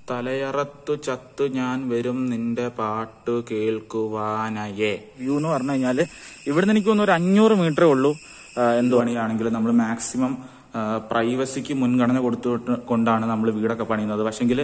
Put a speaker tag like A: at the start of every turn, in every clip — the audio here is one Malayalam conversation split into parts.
A: തലയറത്തു ചത്തു ഞാൻ വരും നിന്റെ പാട്ടു കേൾക്കുവാനയേ. വ്യൂ എന്ന് പറഞ്ഞു കഴിഞ്ഞാല് ഇവിടുന്ന് എനിക്ക് തോന്നുന്നു ഒരു 500 മീറ്ററേ ഉള്ളൂ. എന്ത് പണിയാണെങ്കിലും നമ്മൾ മാക്സിമം പ്രൈവസിക്ക് മുൻഗണന കൊണ്ടാണ് നമ്മൾ വീടൊക്കെ പണിയുന്നത്. പക്ഷെങ്കിൽ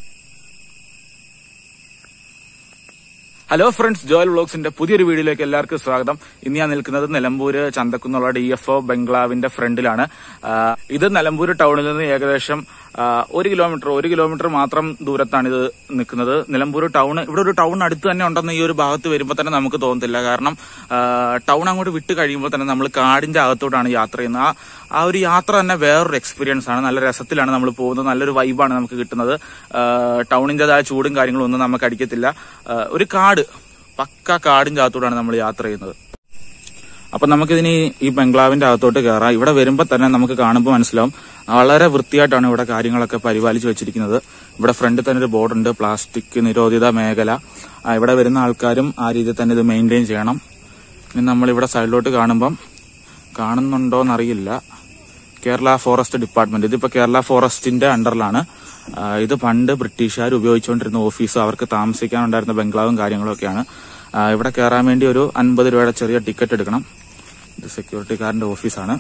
A: ഹലോ ഫ്രണ്ട്സ്, ജോയൽ വ്ളോഗ്സിന്റെ പുതിയൊരു വീഡിയോയിലേക്ക് എല്ലാവർക്കും സ്വാഗതം. ഇന്ന് ഞാൻ നിൽക്കുന്നത് നിലമ്പൂര് ചന്തക്കുന്നുള്ള DFO ബംഗ്ലാവിന്റെ ഫ്രണ്ടിലാണ്. ഇത് നിലമ്പൂര് ടൗണിൽ നിന്ന് ഏകദേശം 1 കിലോമീറ്റർ മാത്രം ദൂരത്താണ് ഇത് നിൽക്കുന്നത്. നിലമ്പൂർ ടൗൺ, ഇവിടെ ഒരു ടൗൺ അടുത്ത് തന്നെ ഉണ്ടെന്ന് ഈ ഒരു ഭാഗത്ത് വരുമ്പോൾ തന്നെ നമുക്ക് തോന്നത്തില്ല. കാരണം ടൗൺ അങ്ങോട്ട് വിട്ട് കഴിയുമ്പോൾ തന്നെ നമ്മൾ കാടിന്റെ അകത്തോട്ടാണ് യാത്ര ചെയ്യുന്നത്. ആ ഒരു യാത്ര തന്നെ വേറൊരു എക്സ്പീരിയൻസ് ആണ്. നല്ല രസത്തിലാണ് നമ്മൾ പോകുന്നത്. നല്ലൊരു വൈബാണ് നമുക്ക് കിട്ടുന്നത്. ടൗണിന്റേതായ ചൂടും കാര്യങ്ങളും ഒന്നും നമുക്ക് അടിക്കത്തില്ല. ഒരു കാട്, പക്ക കാടിന്റെ അകത്തോട്ടാണ് നമ്മൾ യാത്ര ചെയ്യുന്നത്. അപ്പൊ നമുക്കിതിന് ഈ ബംഗ്ലാവിന്റെ അകത്തോട്ട് കയറാം. ഇവിടെ വരുമ്പോൾ തന്നെ നമുക്ക് കാണുമ്പോൾ മനസ്സിലാവും വളരെ വൃത്തിയായിട്ടാണ് ഇവിടെ കാര്യങ്ങളൊക്കെ പരിപാലിച്ചു വെച്ചിരിക്കുന്നത്. ഇവിടെ ഫ്രണ്ടിൽ തന്നെ ഒരു ബോർഡുണ്ട്, പ്ലാസ്റ്റിക് നിരോധിത മേഖല. ഇവിടെ വരുന്ന ആൾക്കാരും ആ രീതിയിൽ തന്നെ ഇത് മെയിൻറ്റെയിൻ ചെയ്യണം. ഇനി നമ്മളിവിടെ സൈഡിലോട്ട് കാണുമ്പം കാണുന്നുണ്ടോന്നറിയില്ല, കേരള ഫോറസ്റ്റ് ഡിപ്പാർട്ട്മെന്റ്. ഇതിപ്പോ കേരള ഫോറസ്റ്റിന്റെ അണ്ടറിലാണ്. ഇത് പണ്ട് ബ്രിട്ടീഷുകാർ ഉപയോഗിച്ചുകൊണ്ടിരുന്ന ഓഫീസും അവർക്ക് താമസിക്കാനുണ്ടായിരുന്ന ബംഗ്ലാവും കാര്യങ്ങളും ഒക്കെയാണ്. ഇവിടെ കയറാൻ വേണ്ടി ഒരു 50 രൂപയുടെ ചെറിയ ടിക്കറ്റ് എടുക്കണം. ഇത് സെക്യൂരിറ്റിക്കാരന്റെ ഓഫീസാണ്.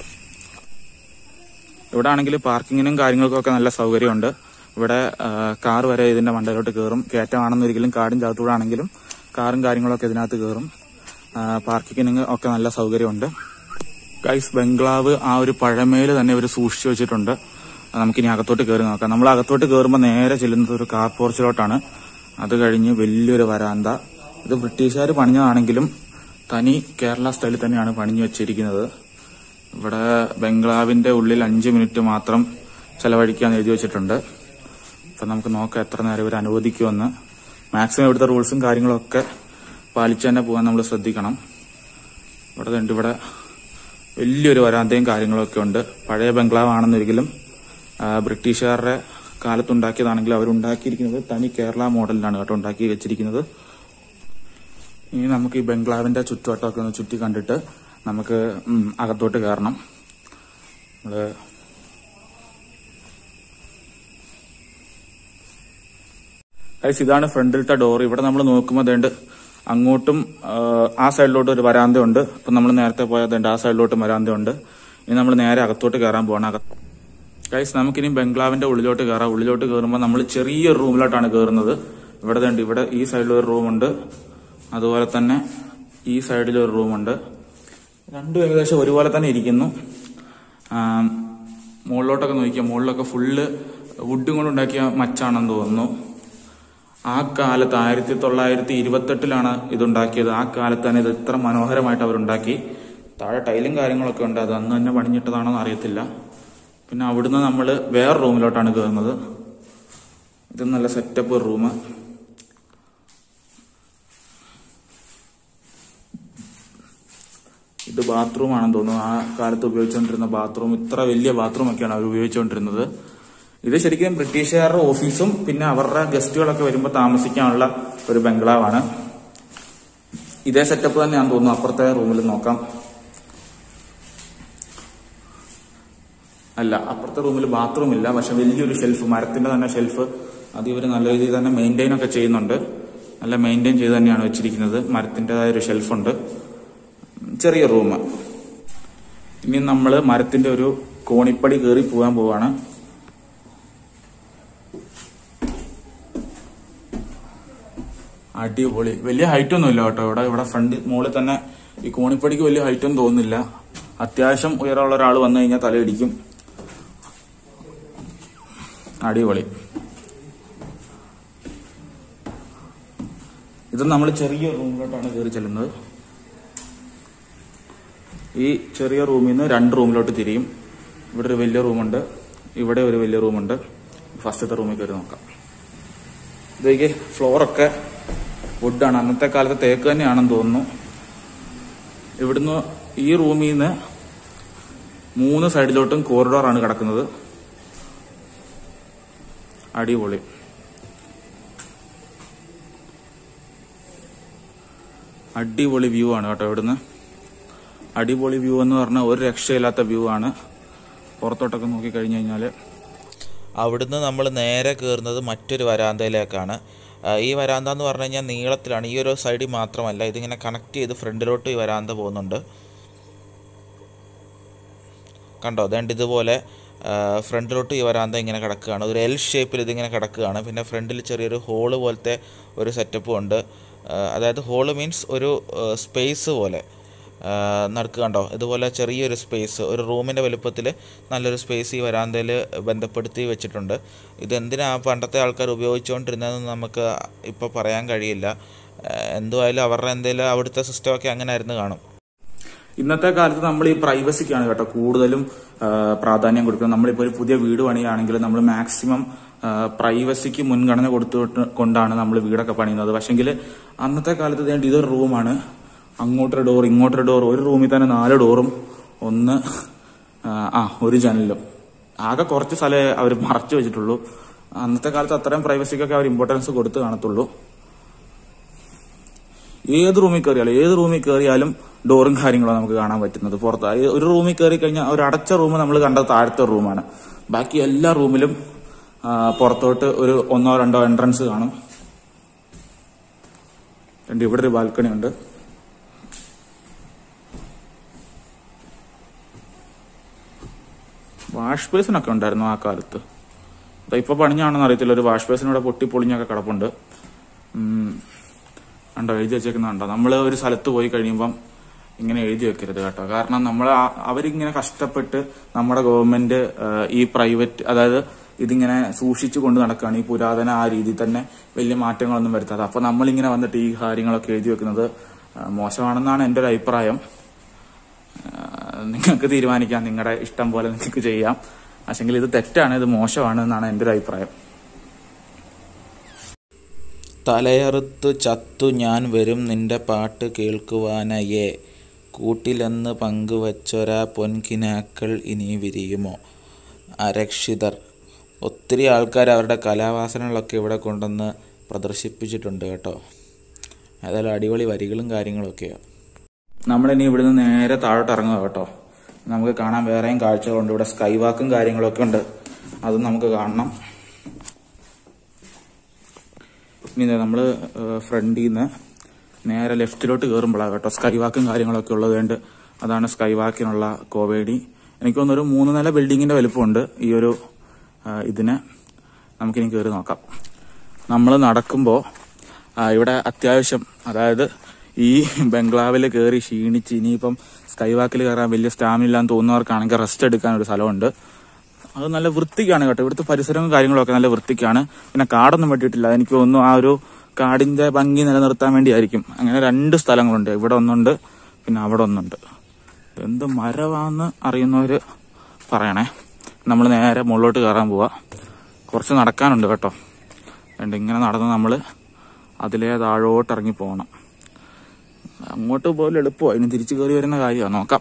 A: ഇവിടെ ആണെങ്കിൽ പാർക്കിങ്ങിനും കാര്യങ്ങൾക്കൊക്കെ നല്ല സൗകര്യമുണ്ട്. ഇവിടെ കാർ വരെ ഇതിന്റെ മണ്ടയിലോട്ട് കയറും. കയറ്റമാണെന്നൊരിക്കലും കാടിന്റെ അകത്തൂടെ ആണെങ്കിലും കാറും കാര്യങ്ങളൊക്കെ ഇതിനകത്ത് കയറും. പാർക്കിങ്ങിന് ഒക്കെ നല്ല സൗകര്യമുണ്ട്. ഗൈസ്, ബംഗ്ലാവ് ആ ഒരു പഴമയില് തന്നെ ഇവർ സൂക്ഷിച്ചു വെച്ചിട്ടുണ്ട്. നമുക്കിനി അകത്തോട്ട് കയറി നോക്കാം. നമ്മൾ അകത്തോട്ട് കയറുമ്പോൾ നേരെ ചെല്ലുന്നത് ഒരു കാർ പോർച്ചിലോട്ടാണ്. അത് കഴിഞ്ഞ് വലിയൊരു വരാന്ത. ഇത് ബ്രിട്ടീഷുകാർ പണിഞ്ഞതാണെങ്കിലും തനി കേരള സ്റ്റൈലിൽ തന്നെയാണ് പണിഞ്ഞു വെച്ചിരിക്കുന്നത്. ഇവിടെ ബംഗ്ലാവിന്റെ ഉള്ളിൽ 5 മിനിറ്റ് മാത്രം ചെലവഴിക്കാൻ എഴുതി വെച്ചിട്ടുണ്ട്. അപ്പൊ നമുക്ക് നോക്കാം എത്ര നേരം ഇവർ അനുവദിക്കുമെന്ന്. മാക്സിമം ഇവിടുത്തെ റൂൾസും കാര്യങ്ങളൊക്കെ പാലിച്ചു തന്നെ പോകാൻ നമ്മൾ ശ്രദ്ധിക്കണം. ഇവിടെ വലിയൊരു വരാന്തയും കാര്യങ്ങളൊക്കെ ഉണ്ട്. പഴയ ബംഗ്ലാവ് ആണെന്നൊരിക്കലും ബ്രിട്ടീഷുകാരുടെ കാലത്തുണ്ടാക്കിയതാണെങ്കിലും അവരുണ്ടാക്കിയിരിക്കുന്നത് തനി കേരള മോഡലിലാണ് കേട്ടോ ഉണ്ടാക്കി വെച്ചിരിക്കുന്നത്. ഇനി നമുക്ക് ഈ ബംഗ്ലാവിന്റെ ചുറ്റുവട്ടമൊക്കെ ഒന്ന് ചുറ്റി കണ്ടിട്ട് നമുക്ക് അകത്തോട്ട് കയറണം. ഇതാണ് ഫ്രണ്ടിലത്തെ ഡോർ. ഇവിടെ നമ്മൾ നോക്കുമ്പോൾ വേണ്ട അങ്ങോട്ടും ആ സൈഡിലോട്ട് ഒരു വരാന്തയുണ്ട്. ഇപ്പൊ നമ്മൾ നേരത്തെ പോയതുണ്ട് ആ സൈഡിലോട്ടും വരാന്തയുണ്ട്. ഇനി നമ്മൾ നേരെ അകത്തോട്ട് കയറാൻ പോവാണ്. ഗൈസ്, നമുക്കിനി ബംഗ്ലാവിന്റെ ഉള്ളിലോട്ട് കയറാം. ഉള്ളിലോട്ട് കയറുമ്പോൾ നമ്മൾ ചെറിയൊരു റൂമിലോട്ടാണ് കയറുന്നത്. ഇവിടെ ഈ സൈഡിലൊരു റൂമുണ്ട്, അതുപോലെ തന്നെ ഈ സൈഡിലൊരു റൂമുണ്ട്. രണ്ടും ഏകദേശം ഒരുപോലെ തന്നെ ഇരിക്കുന്നു. മുകളിലോട്ടൊക്കെ നോക്കിയാൽ മുകളിലൊക്കെ ഫുള്ള് വുഡും കൊണ്ടുണ്ടാക്കിയ മച്ചാണെന്ന് തോന്നുന്നു. ആ കാലത്ത് 1928 ഇതുണ്ടാക്കിയത്. ആ കാലത്ത് തന്നെ ഇത് ഇത്ര മനോഹരമായിട്ട് അവരുണ്ടാക്കി. താഴെ ടൈലും കാര്യങ്ങളൊക്കെ ഉണ്ട്. അത് അന്ന് തന്നെ പണിഞ്ഞിട്ടതാണോ എന്ന് അറിയത്തില്ല. പിന്നെ അവിടുന്ന് നമ്മൾ വേറെ റൂമിലോട്ടാണ് കയറുന്നത്. ഇത് നല്ല സെറ്റപ്പ് റൂം. ഇത് ബാത്റൂം ആണെന്ന് തോന്നുന്നു. ആ കാലത്ത് ഉപയോഗിച്ചുകൊണ്ടിരുന്ന ബാത്റൂം. ഇത്ര വലിയ ബാത്റൂം ഒക്കെയാണ് അവർ ഉപയോഗിച്ചുകൊണ്ടിരുന്നത്. ഇത് ശരിക്കും ബ്രിട്ടീഷുകാരുടെ ഓഫീസും പിന്നെ അവരുടെ ഗസ്റ്റുകളൊക്കെ വരുമ്പോൾ താമസിക്കാനുള്ള ഒരു ബംഗ്ലാവാണ്. ഇതേ സെറ്റപ്പ് തന്നെയാണെന്ന് തോന്നുന്നു. അപ്പുറത്തെ റൂമിൽ നോക്കാം. അല്ല, അപ്പുറത്തെ റൂമിൽ ബാത്റൂം ഇല്ല. പക്ഷെ വലിയൊരു ഷെൽഫ്, മരത്തിന്റെ തന്നെ ഷെൽഫ്. അത് ഇവർ നല്ല രീതിയിൽ തന്നെ മെയിൻറ്റെയിൻ ഒക്കെ ചെയ്യുന്നുണ്ട്. നല്ല മെയിൻറ്റെയിൻ ചെയ്ത് തന്നെയാണ് വെച്ചിരിക്കുന്നത്. മരത്തിൻ്റെതായ ഒരു ഷെൽഫുണ്ട്. ചെറിയ റൂം. ഇനി നമ്മൾ മരത്തിന്റെ ഒരു കോണിപ്പടി കയറി പോകാൻ പോവാണ്. അടിപൊളി. വലിയ ഹൈറ്റ് ഒന്നും ഇല്ല കേട്ടോ. ഇവിടെ ഫ്രണ്ട് മുകളിൽ തന്നെ ഈ കോണിപ്പടിക്ക് വലിയ ഹൈറ്റ് ഒന്നും തോന്നുന്നില്ല. അത്യാവശ്യം ഉയരമുള്ള ഒരാൾ വന്നു കഴിഞ്ഞാൽ തലയിടിക്കും. അടിപൊളി. ഇത് നമ്മൾ ചെറിയ റൂമിലോട്ടാണ് കയറി ചെല്ലുന്നത്. ഈ ചെറിയ റൂമിൽ നിന്ന് 2 റൂമിലോട്ട് തിരിയും. ഇവിടെ ഒരു വലിയ റൂമുണ്ട്, ഇവിടെ ഒരു വലിയ റൂമുണ്ട്. ഫസ്റ്റത്തെ റൂമിൽ കയറി നോക്കാം. ഇതേക്ക് ഫ്ലോറൊക്കെ വുഡാണ്. അന്നത്തെ കാലത്തെ തേക്ക് തന്നെയാണെന്ന് തോന്നുന്നു. ഇവിടുന്ന് ഈ റൂമിൽ നിന്ന് 3 സൈഡിലോട്ടും കോറിഡോറാണ് കിടക്കുന്നത്. അടിപൊളി. അടിപൊളി വ്യൂ ആണ് കേട്ടോ ഇവിടുന്ന്. അടിപൊളി വ്യൂ എന്ന് പറഞ്ഞാൽ ഒരു രക്ഷയില്ലാത്ത വ്യൂ ആണ്. പുറത്തോട്ടൊക്കെ നോക്കിക്കഴിഞ്ഞു കഴിഞ്ഞാൽ
B: അവിടുന്ന് നമ്മൾ നേരെ കയറുന്നത് മറ്റൊരു വരാന്തയിലേക്കാണ്. ഈ വരാന്ത എന്ന് പറഞ്ഞു കഴിഞ്ഞാൽ നീളത്തിലാണ്, ഈ ഒരു സൈഡിൽ മാത്രമല്ല, ഇതിങ്ങനെ കണക്ട് ചെയ്ത് ഫ്രണ്ടിലോട്ട് ഈ വരാന്ത പോകുന്നുണ്ട്. കണ്ടോ, അതുകൊണ്ട് ഇതുപോലെ ഫ്രണ്ടിലോട്ട് ഈ വരാന്ത ഇങ്ങനെ കിടക്കുകയാണ്. ഒരു എൽ ഷേപ്പിൽ ഇതിങ്ങനെ കിടക്കുകയാണ്. പിന്നെ ഫ്രണ്ടിൽ ചെറിയൊരു ഹോള് പോലത്തെ ഒരു സെറ്റപ്പും ഉണ്ട്. അതായത് ഹോള് മീൻസ് ഒരു സ്പേസ് പോലെ നടക്കുക. കണ്ടോ, ഇതുപോലെ ചെറിയൊരു സ്പേസ്, ഒരു റൂമിൻ്റെ വലുപ്പത്തിൽ നല്ലൊരു സ്പേസ് ഈ വരാന്തയിൽ ബന്ധപ്പെടുത്തി വെച്ചിട്ടുണ്ട്. ഇതെന്തിനാണ് പണ്ടത്തെ ആൾക്കാർ ഉപയോഗിച്ചുകൊണ്ടിരുന്നതെന്ന് നമുക്ക് ഇപ്പോൾ പറയാൻ കഴിയില്ല. എന്തുമായാലും അവരുടെ എന്തെങ്കിലും അവിടുത്തെ സിസ്റ്റമൊക്കെ അങ്ങനെ ആയിരുന്നു കാണും.
A: ഇന്നത്തെ കാലത്ത് നമ്മൾ ഈ പ്രൈവസിക്കാണ് കേട്ടോ കൂടുതലും പ്രാധാന്യം കൊടുക്കുന്നത്. നമ്മളിപ്പോൾ ഒരു പുതിയ വീട് പണിയാണെങ്കിൽ നമ്മൾ മാക്സിമം പ്രൈവസിക്ക് മുൻഗണന കൊണ്ടാണ് നമ്മൾ വീടൊക്കെ പണിയുന്നത്. പക്ഷെങ്കിൽ അന്നത്തെ കാലത്ത് വേണ്ടി ഇതൊരു റൂമാണ്, അങ്ങോട്ടൊരു ഡോർ ഇങ്ങോട്ടൊരു ഡോർ, ഒരു റൂമിൽ തന്നെ 4 ഡോറും ഒരു ജനലും, ആകെ കുറച്ച് സ്ഥലമേ അവർ മറച്ചു വെച്ചിട്ടുള്ളൂ. അന്നത്തെ കാലത്ത് അത്രയും പ്രൈവസിക്കൊക്കെ അവർ ഇമ്പോർട്ടൻസ് കൊടുത്ത് കാണത്തുള്ളൂ. ഏത് റൂമിൽ കയറിയാലും ഡോറും കാര്യങ്ങളും നമുക്ക് കാണാൻ പറ്റുന്നത്. പുറത്ത് ഒരു റൂമിൽ കയറി കഴിഞ്ഞാൽ ഒരു അടച്ച റൂം നമ്മൾ കണ്ടത് താഴത്തെ റൂമാണ്. ബാക്കി എല്ലാ റൂമിലും പുറത്തോട്ട് ഒരു 1-2 എൻട്രൻസ് കാണും. ഇവിടെ ഒരു ബാൽക്കണി ഉണ്ട്. വാഷ് ബേസിനൊക്കെ ഉണ്ടായിരുന്നു ആ കാലത്ത്. ഇപ്പൊ പണിഞ്ഞാണെന്ന് അറിയത്തില്ല. ഒരു വാഷ് ബേസിനൂടെ പൊട്ടിപ്പൊളിഞ്ഞൊക്കെ കിടപ്പുണ്ട്. കണ്ടോ, എഴുതി വെച്ചേക്കുന്നുണ്ടോ? നമ്മൾ ഒരു സ്ഥലത്ത് പോയി കഴിയുമ്പം ഇങ്ങനെ എഴുതി വെക്കരുത് കേട്ടോ. കാരണം അവരിങ്ങനെ കഷ്ടപ്പെട്ട് നമ്മുടെ ഗവൺമെന്റ് ഈ പ്രൈവറ്റ്, അതായത് ഇതിങ്ങനെ സൂക്ഷിച്ചു കൊണ്ട് നടക്കുകയാണ്. ഈ പുരാതന ആ രീതിയിൽ തന്നെ വലിയ മാറ്റങ്ങളൊന്നും വരുത്താതെ. അപ്പൊ നമ്മളിങ്ങനെ വന്നിട്ട് ഈ കാര്യങ്ങളൊക്കെ എഴുതി വെക്കുന്നത് മോശമാണെന്നാണ് എൻ്റെ ഒരു അഭിപ്രായം. നിങ്ങൾക്ക് തീരുമാനിക്കാം, നിങ്ങളുടെ ഇഷ്ടം പോലെ നിങ്ങൾക്ക് ചെയ്യാം. പക്ഷെങ്കിൽ ഇത് തെറ്റാണ്, ഇത് മോശമാണ് എന്നാണ് എൻ്റെ ഒരു അഭിപ്രായം.
B: തലയറുത്തു ചത്തു ഞാൻ വരും നിന്റെ പാട്ട് കേൾക്കുവാനയേ, കൂട്ടിലെന്ന് പങ്കുവച്ചൊരാ പൊൻകിനാക്കൾ ഇനി വിരിയുമോ. അരക്ഷിതർ. ഒത്തിരി ആൾക്കാർ അവരുടെ കലാവാസനകളൊക്കെ ഇവിടെ കൊണ്ടുവന്ന് പ്രദർശിപ്പിച്ചിട്ടുണ്ട് കേട്ടോ. ഏതായാലും അടിപൊളി വരികളും കാര്യങ്ങളൊക്കെയാണ്.
A: നമ്മളിനി ഇവിടുന്ന് നേരെ താഴോട്ട് ഇറങ്ങുക കേട്ടോ. നമുക്ക് കാണാൻ വേറെയും കാഴ്ചകളുണ്ട്. ഇവിടെ സ്കൈ വാക്കും കാര്യങ്ങളൊക്കെ ഉണ്ട്, അതും നമുക്ക് കാണണം. ഇനി നമ്മള് ഫ്രണ്ടിൽ നിന്ന് നേരെ ലെഫ്റ്റിലോട്ട് കയറുമ്പോഴാണ് കേട്ടോ സ്കൈ വാക്കും കാര്യങ്ങളൊക്കെ ഉള്ളത്. വേണ്ട, അതാണ് സ്കൈ വാക്കിനുള്ള കോവേടി. എനിക്ക് തോന്നുന്നൊരു 3 നില ബിൽഡിങ്ങിന്റെ വലുപ്പമുണ്ട് ഈ ഒരു ഇതിന്. നമുക്കിനി കയറി നോക്കാം. നമ്മൾ നടക്കുമ്പോൾ ഇവിടെ അത്യാവശ്യം, അതായത് ഈ ബംഗ്ലാവിൽ കയറി ക്ഷീണിച്ച് ഇനിയിപ്പം സ്കൈ വാക്കിൽ കയറാൻ വലിയ സ്റ്റാമിന ഇല്ലാന്ന് തോന്നുന്നവർക്കാണെങ്കിൽ റെസ്റ്റ് എടുക്കാൻ ഒരു സ്ഥലമുണ്ട്. അത് നല്ല വൃത്തിക്കാണ് കേട്ടോ. ഇവിടുത്തെ പരിസരവും കാര്യങ്ങളൊക്കെ നല്ല വൃത്തിക്കാണ്. പിന്നെ കാടൊന്നും വെട്ടിയിട്ടില്ല. എനിക്ക് തോന്നുന്നു ആ ഒരു കാടിന്റെ ഭംഗി നിലനിർത്താൻ വേണ്ടിയായിരിക്കും. അങ്ങനെ 2 സ്ഥലങ്ങളുണ്ട്. ഇവിടെ ഒന്നുണ്ട്, പിന്നെ അവിടെ ഒന്നുണ്ട്. എന്ത് മരമാണെന്ന് അറിയുന്നവര് പറയണേ. നമ്മൾ നേരെ മുകളിലോട്ട് കയറാൻ പോവാ. കുറച്ച് നടക്കാനുണ്ട് കേട്ടോ. ഇങ്ങനെ നടന്ന് നമ്മൾ അതിലേ താഴോട്ട് ഇറങ്ങി പോകണം. അങ്ങോട്ട് പോലും എളുപ്പമാണ്, ഇനി തിരിച്ചു കയറി വരുന്ന കാര്യമാണ്. നോക്കാം.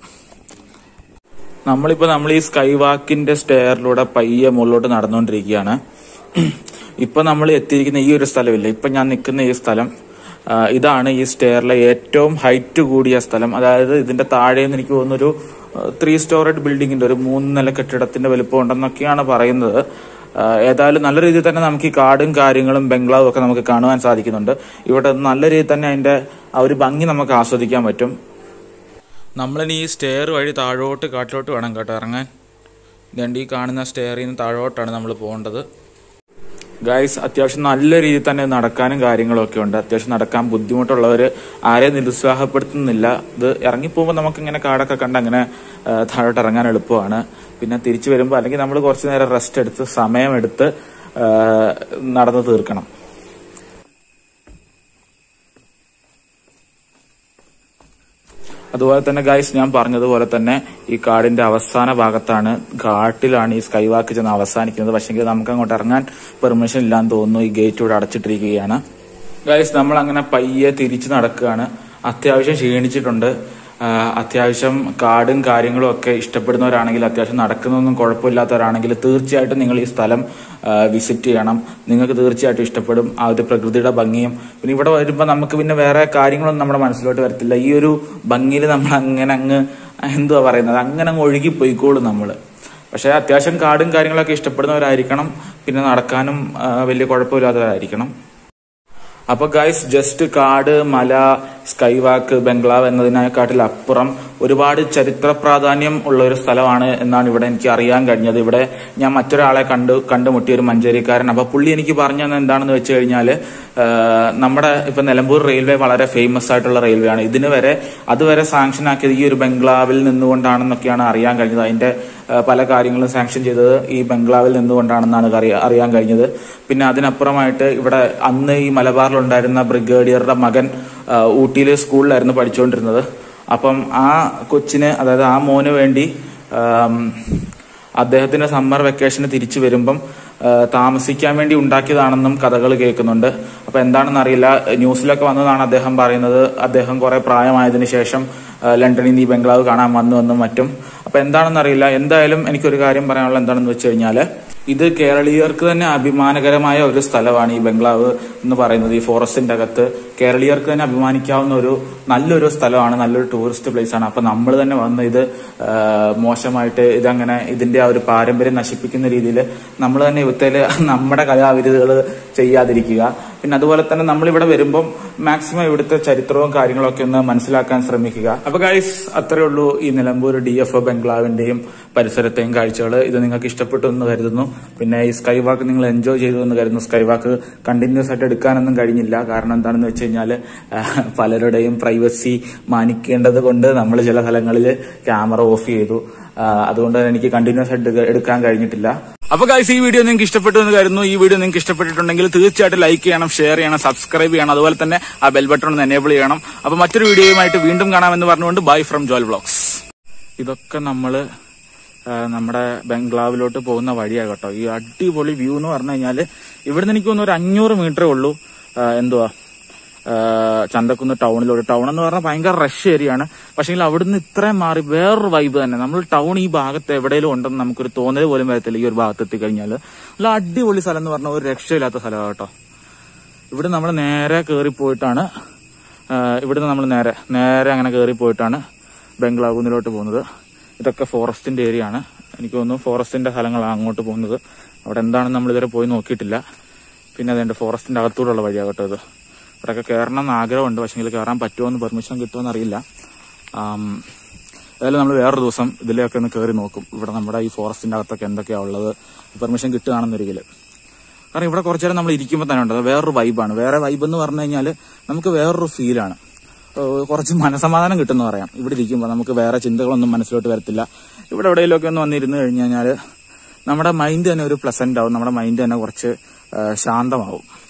A: നമ്മൾ ഈ സ്കൈ വാക്കിന്റെ സ്റ്റെയറിലൂടെ പയ്യെ മുകളിലോട്ട് നടന്നുകൊണ്ടിരിക്കുകയാണ്. ഇപ്പൊ നമ്മൾ എത്തിയിരിക്കുന്ന ഈ ഒരു സ്ഥലമില്ല, ഇപ്പൊ ഞാൻ നിൽക്കുന്ന ഈ സ്ഥലം, ഇതാണ് ഈ സ്റ്റെയറിലെ ഏറ്റവും ഹൈറ്റ് കൂടിയ സ്ഥലം. അതായത് ഇതിന്റെ താഴേന്ന് എനിക്ക് തോന്നുന്നൊരു 3 സ്റ്റോറേഡ് ബിൽഡിങ്ങിന്റെ ഒരു 3 നില കെട്ടിടത്തിന്റെ വലുപ്പം ഉണ്ടെന്നൊക്കെയാണ് പറയുന്നത്. ഏതായാലും നല്ല രീതിയിൽ തന്നെ നമുക്ക് ഈ കാടും കാര്യങ്ങളും ബംഗ്ലാവും ഒക്കെ നമുക്ക് കാണുവാൻ സാധിക്കുന്നുണ്ട്. ഇവിടെ നല്ല രീതിയിൽ തന്നെ അതിന്റെ ആ ഒരു ഭംഗി നമുക്ക് ആസ്വദിക്കാൻ പറ്റും. നമ്മളിനി ഈ സ്റ്റെയർ വഴി താഴോട്ട് കാട്ടിലോട്ട് വേണം കേട്ടോ ഇറങ്ങാൻ. ഇതുകൊണ്ട് ഈ കാണുന്ന സ്റ്റെയറിൽ നിന്ന് താഴോട്ടാണ് നമ്മൾ പോകേണ്ടത്. ഗൈസ്, അത്യാവശ്യം നല്ല രീതിയിൽ തന്നെ നടക്കാനും കാര്യങ്ങളും ഒക്കെ ഉണ്ട്. അത്യാവശ്യം നടക്കാൻ ബുദ്ധിമുട്ടുള്ളവർ ആരെയും നിരുത്സാഹപ്പെടുത്തുന്നില്ല. ഇത് ഇറങ്ങിപ്പോകുമ്പോൾ നമുക്കിങ്ങനെ കാടൊക്കെ കണ്ട് അങ്ങനെ താഴോട്ട് ഇറങ്ങാൻ എളുപ്പമാണ്. പിന്നെ തിരിച്ചു വരുമ്പോൾ അല്ലെങ്കിൽ നമ്മൾ കുറച്ചു നേരം റെസ്റ്റ് എടുത്ത് സമയമെടുത്ത് നടന്ന് തീർക്കണം. അതുപോലെ തന്നെ ഗൈസ്, ഞാൻ പറഞ്ഞതുപോലെ തന്നെ ഈ കാടിന്റെ അവസാന ഭാഗത്താണ്, ഘാട്ടിലാണ് ഈ സ്കൈ വാക്ക് ചെന്ന് അവസാനിക്കുന്നത്. പക്ഷെങ്കിൽ നമുക്ക് അങ്ങോട്ട് ഇറങ്ങാൻ പെർമിഷൻ ഇല്ലാന്ന് തോന്നുന്നു. ഈ ഗേറ്റ് ഇവിടെ അടച്ചിട്ടിരിക്കുകയാണ്. ഗൈസ്, നമ്മൾ അങ്ങനെ പയ്യെ തിരിച്ചു നടക്കുകയാണ്. അത്യാവശ്യം ക്ഷീണിച്ചിട്ടുണ്ട്. അത്യാവശ്യം കാടും കാര്യങ്ങളും ഒക്കെ ഇഷ്ടപ്പെടുന്നവരാണെങ്കിൽ, അത്യാവശ്യം നടക്കുന്നതൊന്നും കുഴപ്പമില്ലാത്തവരാണെങ്കിൽ തീർച്ചയായിട്ടും നിങ്ങൾ ഈ സ്ഥലം വിസിറ്റ് ചെയ്യണം. നിങ്ങൾക്ക് തീർച്ചയായിട്ടും ഇഷ്ടപ്പെടും. ആ ഒരു പ്രകൃതിയുടെ ഭംഗിയും പിന്നെ ഇവിടെ വരുമ്പോൾ നമുക്ക് പിന്നെ വേറെ കാര്യങ്ങളൊന്നും നമ്മുടെ മനസ്സിലോട്ട് വരത്തില്ല. ഈ ഒരു ഭംഗിയിൽ നമ്മൾ അങ്ങനെ അങ്ങ് എന്തുവാ പറയുന്നത്, അങ്ങനെ അങ്ങ് ഒഴുകിപ്പോയിക്കോളും നമ്മൾ. പക്ഷെ അത്യാവശ്യം കാടും കാര്യങ്ങളൊക്കെ ഇഷ്ടപ്പെടുന്നവരായിരിക്കണം, പിന്നെ നടക്കാനും വലിയ കുഴപ്പമില്ലാത്തവരായിരിക്കണം. അപ്പൊ ഗൈസ്, ജസ്റ്റ് കാട്, മല, സ്കൈ വാക്ക്, ബംഗ്ലാവ് എന്നതിനെക്കാട്ടിൽ അപ്പുറം ഒരുപാട് ചരിത്ര പ്രാധാന്യം ഉള്ള ഒരു സ്ഥലമാണ് എന്നാണ് ഇവിടെ എനിക്ക് അറിയാൻ കഴിഞ്ഞത്. ഇവിടെ ഞാൻ മറ്റൊരാളെ കണ്ടുമുട്ടിയ ഒരു മഞ്ചേരിക്കാരൻ. അപ്പൊ പുള്ളി എനിക്ക് പറഞ്ഞു തന്നെ എന്താണെന്ന് വെച്ച് കഴിഞ്ഞാല്, നമ്മുടെ ഇപ്പൊ നിലമ്പൂർ റെയിൽവേ വളരെ ഫേമസ് ആയിട്ടുള്ള റെയിൽവേ ആണ്. അതുവരെ സാങ്ഷൻ ആക്കിയത് ഈ ഒരു ബംഗ്ലാവിൽ നിന്നുകൊണ്ടാണെന്നൊക്കെയാണ് അറിയാൻ കഴിഞ്ഞത്. അതിന്റെ പല കാര്യങ്ങളും സാങ്ഷൻ ചെയ്തത് ഈ ബംഗ്ലാവിൽ നിന്നുകൊണ്ടാണെന്നാണ് അറിയാൻ കഴിഞ്ഞത്. പിന്നെ അതിനപ്പുറമായിട്ട് ഇവിടെ അന്ന് ഈ മലബാറിലുണ്ടായിരുന്ന ബ്രിഗേഡിയറുടെ മകൻ ഊട്ടിയിലെ സ്കൂളിലായിരുന്നു പഠിച്ചുകൊണ്ടിരുന്നത്. അപ്പം ആ കൊച്ചിന്, അതായത് ആ മോന് വേണ്ടി അദ്ദേഹത്തിന്റെ സമ്മർ വെക്കേഷന് തിരിച്ചു വരുമ്പം താമസിക്കാൻ വേണ്ടി ഉണ്ടാക്കിയതാണെന്നും കഥകൾ കേൾക്കുന്നുണ്ട്. അപ്പൊ എന്താണെന്ന് അറിയില്ല, ന്യൂസിലൊക്കെ വന്നതാണ് അദ്ദേഹം പറയുന്നത്. അദ്ദേഹം കുറെ പ്രായമായതിനു ശേഷം ലണ്ടനിൽ നിന്ന് ഈ ബംഗ്ലാവ് കാണാൻ വന്നുവെന്നും മറ്റും. അപ്പൊ എന്താണെന്ന് അറിയില്ല. എന്തായാലും എനിക്കൊരു കാര്യം പറയാനുള്ളത് എന്താണെന്ന് വെച്ച് കഴിഞ്ഞാല്, ഇത് കേരളീയർക്ക് തന്നെ അഭിമാനകരമായ ഒരു സ്ഥലമാണ് ഈ ബംഗ്ലാവ് എന്ന് പറയുന്നത്. ഈ ഫോറസ്റ്റിന്റെ അകത്ത് കേരളീയർക്ക് തന്നെ അഭിമാനിക്കാവുന്ന ഒരു നല്ലൊരു സ്ഥലമാണ്, നല്ലൊരു ടൂറിസ്റ്റ് പ്ലേസ് ആണ്. അപ്പൊ നമ്മൾ തന്നെ വന്ന് ഇത് മോശമായിട്ട് ഇതിന്റെ ആ ഒരു പാരമ്പര്യം നശിപ്പിക്കുന്ന രീതിയിൽ നമ്മൾ തന്നെ ഇവിടുത്തെ നമ്മുടെ കലാവിരുതുകൾ ചെയ്യാതിരിക്കുക. പിന്നെ അതുപോലെ തന്നെ നമ്മളിവിടെ വരുമ്പം മാക്സിമം ഇവിടുത്തെ ചരിത്രവും കാര്യങ്ങളൊക്കെ ഒന്ന് മനസ്സിലാക്കാൻ ശ്രമിക്കുക. അപ്പൊ ഗൈസ്, അത്രേ ഉള്ളൂ ഈ നിലമ്പൂർ DFO ബംഗ്ലാവിന്റെയും പരിസരത്തെയും കാഴ്ചകൾ. ഇത് നിങ്ങൾക്ക് ഇഷ്ടപ്പെട്ടു എന്ന് കരുതുന്നു. പിന്നെ ഈ സ്കൈ വാക്ക് നിങ്ങൾ എൻജോയ് ചെയ്തു എന്ന് കരുതുന്നു. സ്കൈ വാക്ക് കണ്ടിന്യൂസ് ആയിട്ട് എടുക്കാനൊന്നും കഴിഞ്ഞില്ല. കാരണം എന്താണെന്ന് വെച്ച് കഴിഞ്ഞാൽ പലരുടെയും പ്രൈവസി മാനിക്കേണ്ടത് കൊണ്ട് നമ്മൾ ചില സ്ഥലങ്ങളിൽ ക്യാമറ ഓഫ് ചെയ്തു. അതുകൊണ്ട് തന്നെ എനിക്ക് കണ്ടിന്യൂസ് ആയിട്ട് എടുക്കാൻ കഴിഞ്ഞിട്ടില്ല. അപ്പൊ ഗൈസ്, ഈ വീഡിയോ നിങ്ങൾക്ക് ഇഷ്ടപ്പെട്ടു എന്ന് കരുതുന്നു. ഈ വീഡിയോ നിങ്ങൾക്ക് ഇഷ്ടപ്പെട്ടിട്ടുണ്ടെങ്കിൽ തീർച്ചയായിട്ടും ലൈക്ക് ചെയ്യണം, ഷെയർ ചെയ്യണം, സബ്സ്ക്രൈബ് ചെയ്യണം. അതുപോലെ തന്നെ ആ ബെൽ ബട്ടൺ ഒന്ന് എനേബിൾ ചെയ്യണം. അപ്പൊ മറ്റൊരു വീഡിയോയുമായിട്ട് വീണ്ടും കാണാമെന്ന് പറഞ്ഞുകൊണ്ട് ബൈ ഫ്രം ജോൽ വ്ലോഗ്സ്. ഇതൊക്കെ നമ്മുടെ ബംഗ്ലാവിലോട്ട് പോകുന്ന വഴിയാ കേട്ടോ. ഈ അടിപൊളി വ്യൂ എന്ന് പറഞ്ഞു കഴിഞ്ഞാല് ഇവിടുന്ന് എനിക്ക് തോന്നുന്നു ഒരു 500 മീറ്ററേ ഉള്ളൂ ചന്തക്കുന്ന് ടൗണിലോട്ട്. ടൗൺ എന്ന് പറഞ്ഞാൽ ഭയങ്കര റഷ് ഏരിയയാണ്. പക്ഷേ അവിടുന്ന് ഇത്രയും മാറി വേറൊരു വൈബ് തന്നെ. നമ്മൾ ടൗൺ ഈ ഭാഗത്ത് എവിടെയെങ്കിലും ഉണ്ടെന്ന് നമുക്കൊരു തോന്നൽ പോലും വരത്തില്ല. ഈ ഒരു ഭാഗത്ത് എത്തിക്കഴിഞ്ഞാൽ നല്ല അടിപൊളി സ്ഥലം എന്ന് പറഞ്ഞാൽ ഒരു രക്ഷയില്ലാത്ത സ്ഥലമാണ് കേട്ടോ. ഇവിടെ നമ്മൾ നേരെ കയറിപ്പോയിട്ടാണ് അങ്ങനെ കയറിപ്പോയിട്ടാണ് ബംഗ്ലാവുന്നിലോട്ട് പോകുന്നത്. ഇതൊക്കെ ഫോറസ്റ്റിന്റെ ഏരിയ ആണ്. എനിക്ക് തോന്നുന്നു ഫോറസ്റ്റിന്റെ സ്ഥലങ്ങളാണ് അങ്ങോട്ട് പോകുന്നത്. അവിടെ എന്താണെന്ന് നമ്മൾ ഇതുവരെ പോയി നോക്കിയിട്ടില്ല. പിന്നെ അതുകൊണ്ട് ഫോറസ്റ്റിന്റെ അകത്തൂടെയുള്ള വഴിയാണ് കേട്ടോ ഇത്. ഇവിടെയൊക്കെ കയറണം എന്ന് ആഗ്രഹമുണ്ട്. പക്ഷേ കയറാൻ പറ്റുമോ എന്ന് പെർമിഷൻ കിട്ടുമോ എന്നറിയില്ല. ഏതായാലും നമ്മൾ വേറൊരു ദിവസം ഇതിലേക്ക് ഒന്ന് കയറി നോക്കും. ഇവിടെ നമ്മുടെ ഈ ഫോറസ്റ്റിന്റെ അകത്തൊക്കെ എന്തൊക്കെയാണ് ഉള്ളത്, പെർമിഷൻ കിട്ടുകയാണെന്നൊരിക്കൽ. കാരണം ഇവിടെ കുറച്ചു നേരം നമ്മൾ ഇരിക്കുമ്പോൾ തന്നെ ഉണ്ട് വേറൊരു വൈബാണ്. വേറെ വൈബ് എന്ന് പറഞ്ഞു കഴിഞ്ഞാൽ നമുക്ക് വേറൊരു ഫീലാണ്. കുറച്ച് മനസമാധാനം കിട്ടുമെന്ന് പറയാം. ഇവിടെ ഇരിക്കുമ്പോൾ നമുക്ക് വേറെ ചിന്തകളൊന്നും മനസ്സിലോട്ട് വരത്തില്ല. ഇവിടെ എവിടെയെങ്കിലുമൊക്കെ ഒന്ന് വന്നിരുന്നു കഴിഞ്ഞാൽ നമ്മുടെ മൈൻഡ് തന്നെ ഒരു പ്ലസന്റ് ആവും. നമ്മുടെ മൈൻഡ് തന്നെ കുറച്ച് ശാന്തമാവും.